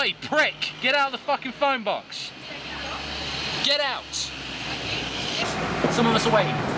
Oi, prick! Get out of the fucking phone box! Get out! Some of us are waiting.